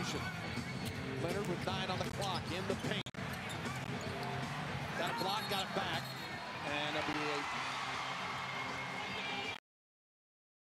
possession. Leonard with 9 on the clock in the paint. Got a block, got it back. And that'll be a